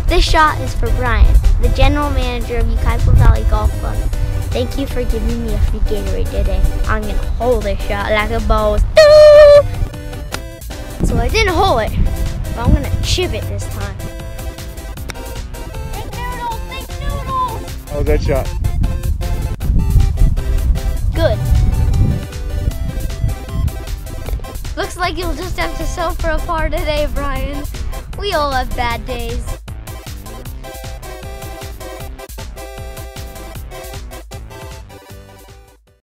This shot is for Brian, the general manager of Yucaipa Valley Golf Club. Thank you for giving me a free Gatorade today. I'm gonna hold this shot like a boss. So I didn't hole it, but I'm gonna chip it this time. Think noodles, think noodles! How was that shot? Good. Looks like you'll just have to sell for a par today, Brian. We all have bad days.